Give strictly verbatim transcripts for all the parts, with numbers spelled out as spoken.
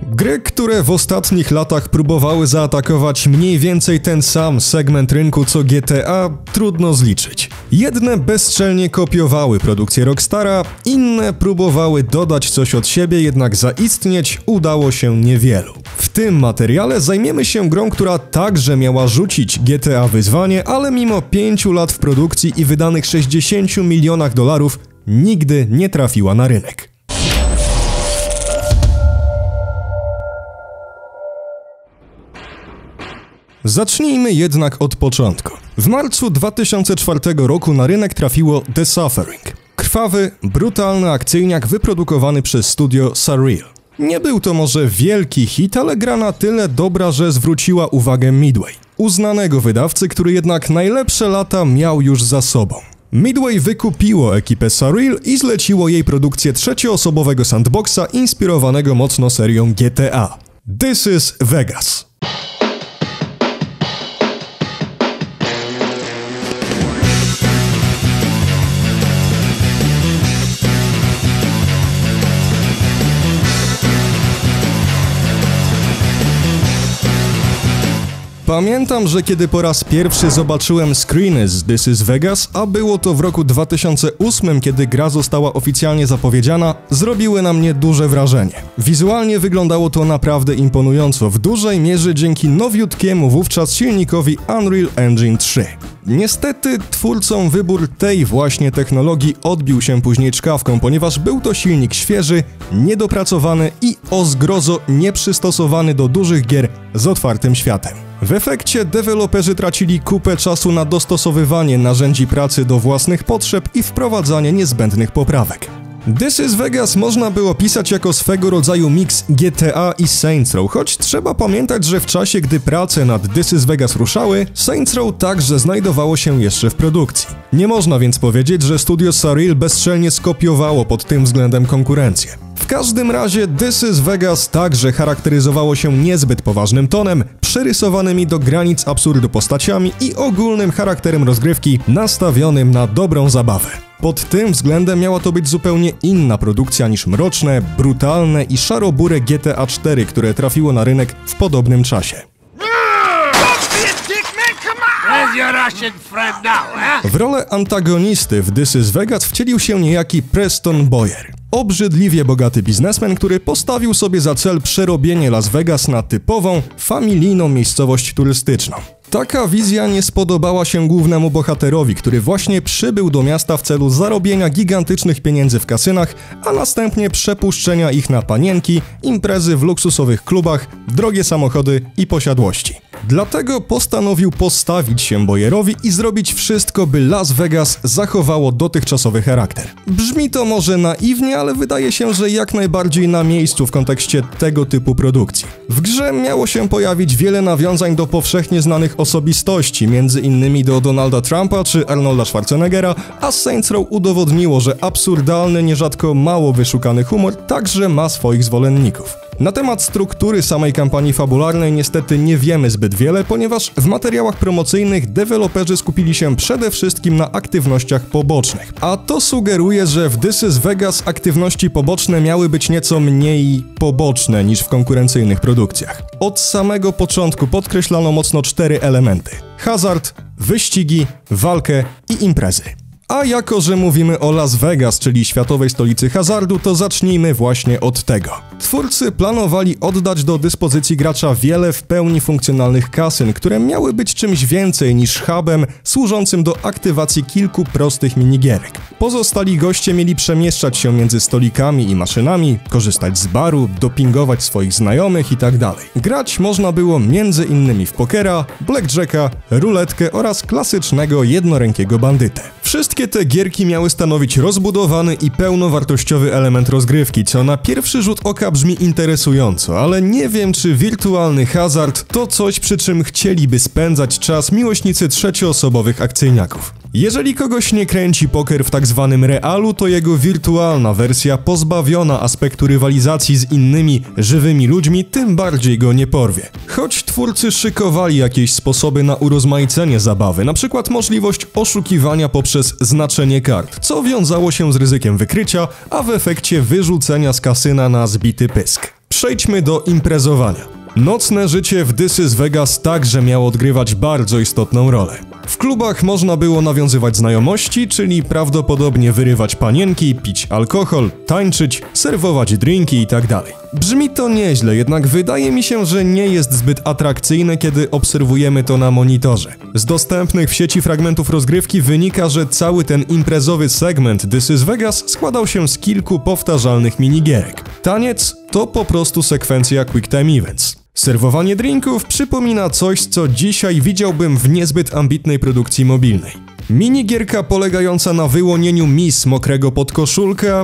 Gry, które w ostatnich latach próbowały zaatakować mniej więcej ten sam segment rynku co G T A, trudno zliczyć. Jedne bezczelnie kopiowały produkcję Rockstara, inne próbowały dodać coś od siebie, jednak zaistnieć udało się niewielu. W tym materiale zajmiemy się grą, która także miała rzucić G T A wyzwanie, ale mimo pięciu lat w produkcji i wydanych sześćdziesięciu milionach dolarów nigdy nie trafiła na rynek. Zacznijmy jednak od początku. W marcu dwa tysiące czwartego roku na rynek trafiło The Suffering. Krwawy, brutalny akcyjniak wyprodukowany przez studio Surreal. Nie był to może wielki hit, ale gra na tyle dobra, że zwróciła uwagę Midway, uznanego wydawcy, który jednak najlepsze lata miał już za sobą. Midway wykupiło ekipę Surreal i zleciło jej produkcję trzecioosobowego sandboxa inspirowanego mocno serią G T A. This is Vegas. Pamiętam, że kiedy po raz pierwszy zobaczyłem screeny z This is Vegas, a było to w roku dwa tysiące ósmym, kiedy gra została oficjalnie zapowiedziana, zrobiły na mnie duże wrażenie. Wizualnie wyglądało to naprawdę imponująco, w dużej mierze dzięki nowiutkiemu wówczas silnikowi Unreal Engine trzy. Niestety twórcom wybór tej właśnie technologii odbił się później czkawką, ponieważ był to silnik świeży, niedopracowany i o zgrozo nieprzystosowany do dużych gier z otwartym światem. W efekcie deweloperzy tracili kupę czasu na dostosowywanie narzędzi pracy do własnych potrzeb i wprowadzanie niezbędnych poprawek. This is Vegas można było pisać jako swego rodzaju miks G T A i Saints Row, choć trzeba pamiętać, że w czasie, gdy prace nad This is Vegas ruszały, Saints Row także znajdowało się jeszcze w produkcji. Nie można więc powiedzieć, że studio Surreal bezczelnie skopiowało pod tym względem konkurencję. W każdym razie This is Vegas także charakteryzowało się niezbyt poważnym tonem, przerysowanymi do granic absurdu postaciami i ogólnym charakterem rozgrywki nastawionym na dobrą zabawę. Pod tym względem miała to być zupełnie inna produkcja niż mroczne, brutalne i szarobure G T A cztery, które trafiło na rynek w podobnym czasie. W rolę antagonisty w This is Vegas wcielił się niejaki Preston Boyer. Obrzydliwie bogaty biznesmen, który postawił sobie za cel przerobienie Las Vegas na typową, familijną miejscowość turystyczną. Taka wizja nie spodobała się głównemu bohaterowi, który właśnie przybył do miasta w celu zarobienia gigantycznych pieniędzy w kasynach, a następnie przepuszczenia ich na panienki, imprezy w luksusowych klubach, drogie samochody i posiadłości. Dlatego postanowił postawić się Boyerowi i zrobić wszystko, by Las Vegas zachowało dotychczasowy charakter. Brzmi to może naiwnie, ale wydaje się, że jak najbardziej na miejscu w kontekście tego typu produkcji. W grze miało się pojawić wiele nawiązań do powszechnie znanych osobistości, między innymi do Donalda Trumpa czy Arnolda Schwarzeneggera, a Saints Row udowodniło, że absurdalny, nierzadko mało wyszukany humor także ma swoich zwolenników. Na temat struktury samej kampanii fabularnej niestety nie wiemy zbyt wiele, ponieważ w materiałach promocyjnych deweloperzy skupili się przede wszystkim na aktywnościach pobocznych. A to sugeruje, że w This is Vegas aktywności poboczne miały być nieco mniej poboczne niż w konkurencyjnych produkcjach. Od samego początku podkreślano mocno cztery elementy: hazard, wyścigi, walkę i imprezy. A jako, że mówimy o Las Vegas, czyli światowej stolicy hazardu, to zacznijmy właśnie od tego. Twórcy planowali oddać do dyspozycji gracza wiele w pełni funkcjonalnych kasyn, które miały być czymś więcej niż hubem służącym do aktywacji kilku prostych minigierek. Pozostali goście mieli przemieszczać się między stolikami i maszynami, korzystać z baru, dopingować swoich znajomych itd. Grać można było między innymi w pokera, blackjacka, ruletkę oraz klasycznego jednorękiego bandytę. Wszystkie te gierki miały stanowić rozbudowany i pełnowartościowy element rozgrywki, co na pierwszy rzut oka brzmi interesująco, ale nie wiem, czy wirtualny hazard to coś, przy czym chcieliby spędzać czas miłośnicy trzecioosobowych akcyjniaków. Jeżeli kogoś nie kręci poker w tak zwanym realu, to jego wirtualna wersja pozbawiona aspektu rywalizacji z innymi żywymi ludźmi tym bardziej go nie porwie. Choć twórcy szykowali jakieś sposoby na urozmaicenie zabawy, na przykład możliwość oszukiwania poprzez znaczenie kart, co wiązało się z ryzykiem wykrycia, a w efekcie wyrzucenia z kasyna na zbity pysk. Przejdźmy do imprezowania. Nocne życie w This is Vegas także miało odgrywać bardzo istotną rolę. W klubach można było nawiązywać znajomości, czyli prawdopodobnie wyrywać panienki, pić alkohol, tańczyć, serwować drinki itd. Brzmi to nieźle, jednak wydaje mi się, że nie jest zbyt atrakcyjne, kiedy obserwujemy to na monitorze. Z dostępnych w sieci fragmentów rozgrywki wynika, że cały ten imprezowy segment This is Vegas składał się z kilku powtarzalnych minigierek. Taniec to po prostu sekwencja Quick Time Events. Serwowanie drinków przypomina coś, co dzisiaj widziałbym w niezbyt ambitnej produkcji mobilnej. Minigierka polegająca na wyłonieniu Miss mokrego podkoszulka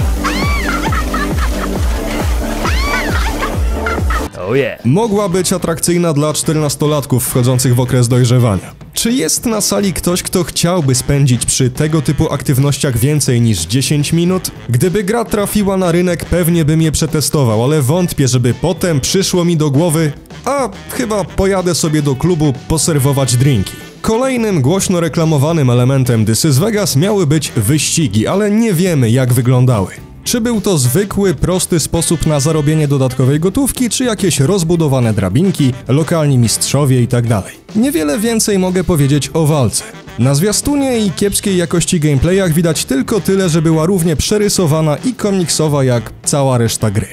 Oh yeah. mogła być atrakcyjna dla czternastolatków wchodzących w okres dojrzewania. Czy jest na sali ktoś, kto chciałby spędzić przy tego typu aktywnościach więcej niż dziesięć minut? Gdyby gra trafiła na rynek, pewnie bym je przetestował, ale wątpię, żeby potem przyszło mi do głowy, a chyba pojadę sobie do klubu poserwować drinki. Kolejnym głośno reklamowanym elementem This is Vegas miały być wyścigi, ale nie wiemy, jak wyglądały. Czy był to zwykły, prosty sposób na zarobienie dodatkowej gotówki, czy jakieś rozbudowane drabinki, lokalni mistrzowie itd. Niewiele więcej mogę powiedzieć o walce. Na zwiastunie i kiepskiej jakości gameplayach widać tylko tyle, że była równie przerysowana i komiksowa jak cała reszta gry.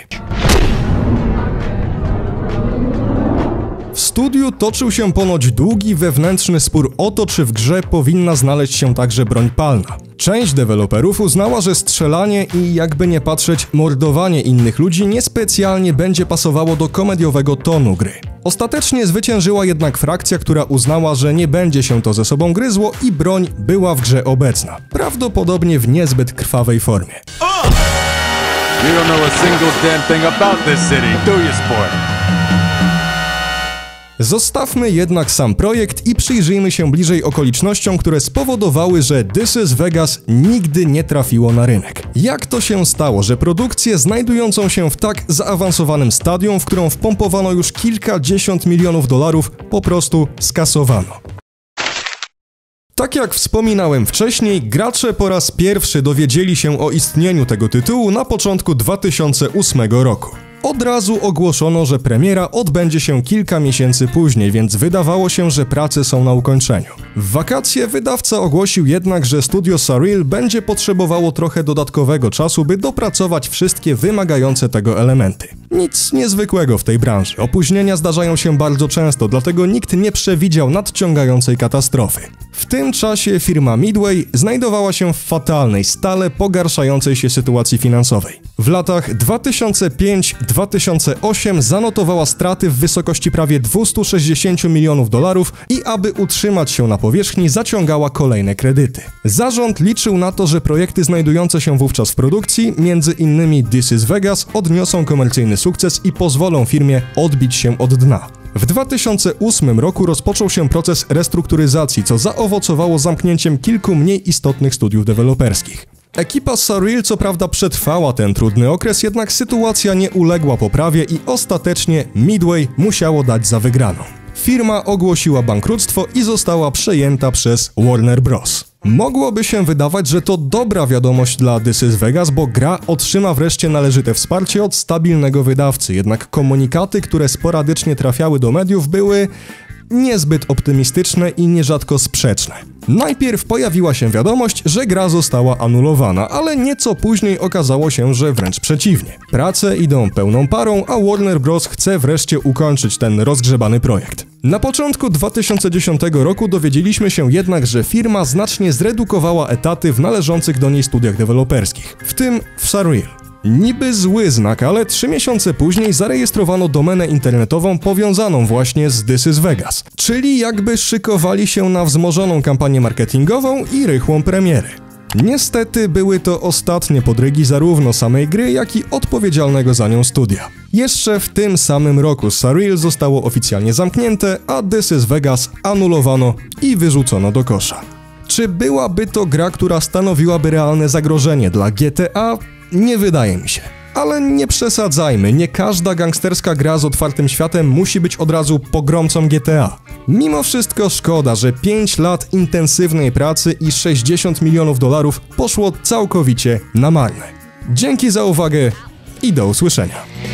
W studiu toczył się ponoć długi wewnętrzny spór o to, czy w grze powinna znaleźć się także broń palna. Część deweloperów uznała, że strzelanie i jakby nie patrzeć mordowanie innych ludzi niespecjalnie będzie pasowało do komediowego tonu gry. Ostatecznie zwyciężyła jednak frakcja, która uznała, że nie będzie się to ze sobą gryzło i broń była w grze obecna. Prawdopodobnie w niezbyt krwawej formie. You don't know a single damn thing about this city, do you, sport? Zostawmy jednak sam projekt i przyjrzyjmy się bliżej okolicznościom, które spowodowały, że This is Vegas nigdy nie trafiło na rynek. Jak to się stało, że produkcję znajdującą się w tak zaawansowanym stadium, w którą wpompowano już kilkadziesiąt milionów dolarów, po prostu skasowano? Tak jak wspominałem wcześniej, gracze po raz pierwszy dowiedzieli się o istnieniu tego tytułu na początku dwa tysiące ósmego roku. Od razu ogłoszono, że premiera odbędzie się kilka miesięcy później, więc wydawało się, że prace są na ukończeniu. W wakacje wydawca ogłosił jednak, że studio Surreal będzie potrzebowało trochę dodatkowego czasu, by dopracować wszystkie wymagające tego elementy. Nic niezwykłego w tej branży. Opóźnienia zdarzają się bardzo często, dlatego nikt nie przewidział nadciągającej katastrofy. W tym czasie firma Midway znajdowała się w fatalnej, stale pogarszającej się sytuacji finansowej. W latach dwa tysiące piąty do dwa tysiące ósmego zanotowała straty w wysokości prawie dwieście sześćdziesiąt milionów dolarów i aby utrzymać się na powierzchni, zaciągała kolejne kredyty. Zarząd liczył na to, że projekty znajdujące się wówczas w produkcji, między innymi This is Vegas, odniosą komercyjny sukces i pozwolą firmie odbić się od dna. W dwa tysiące ósmym roku rozpoczął się proces restrukturyzacji, co zaowocowało zamknięciem kilku mniej istotnych studiów deweloperskich. Ekipa Surreal co prawda przetrwała ten trudny okres, jednak sytuacja nie uległa poprawie i ostatecznie Midway musiało dać za wygraną. Firma ogłosiła bankructwo i została przejęta przez Warner Bros. Mogłoby się wydawać, że to dobra wiadomość dla This is Vegas, bo gra otrzyma wreszcie należyte wsparcie od stabilnego wydawcy, jednak komunikaty, które sporadycznie trafiały do mediów, były niezbyt optymistyczne i nierzadko sprzeczne. Najpierw pojawiła się wiadomość, że gra została anulowana, ale nieco później okazało się, że wręcz przeciwnie. Prace idą pełną parą, a Warner Bros. Chce wreszcie ukończyć ten rozgrzebany projekt. Na początku dwa tysiące dziesiątego roku dowiedzieliśmy się jednak, że firma znacznie zredukowała etaty w należących do niej studiach deweloperskich, w tym w Surreal. Niby zły znak, ale trzy miesiące później zarejestrowano domenę internetową powiązaną właśnie z This is Vegas, czyli jakby szykowali się na wzmożoną kampanię marketingową i rychłą premierę. Niestety były to ostatnie podrygi zarówno samej gry, jak i odpowiedzialnego za nią studia. Jeszcze w tym samym roku Surreal zostało oficjalnie zamknięte, a This is Vegas anulowano i wyrzucono do kosza. Czy byłaby to gra, która stanowiłaby realne zagrożenie dla G T A? Nie wydaje mi się. Ale nie przesadzajmy, nie każda gangsterska gra z otwartym światem musi być od razu pogromcą G T A. Mimo wszystko szkoda, że pięć lat intensywnej pracy i sześćdziesiąt milionów dolarów poszło całkowicie na marne. Dzięki za uwagę i do usłyszenia.